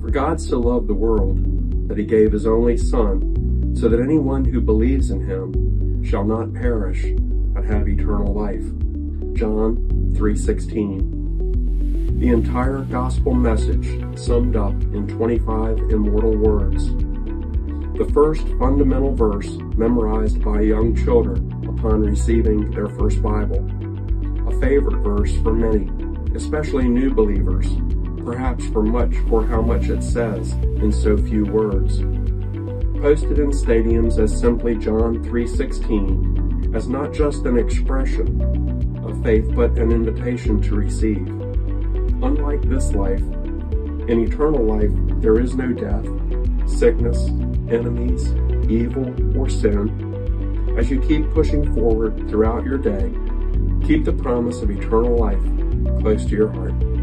For God so loved the world that he gave his only Son, so that anyone who believes in him shall not perish, but have eternal life. John 3:16. The entire gospel message summed up in 25 immortal words. The first fundamental verse memorized by young children upon receiving their first Bible. A favorite verse for many, especially new believers, perhaps for how much it says in so few words. Posted in stadiums as simply John 3:16, as not just an expression of faith but an invitation to receive. Unlike this life, in eternal life there is no death, sickness, enemies, evil, or sin. As you keep pushing forward throughout your day, keep the promise of eternal life close to your heart.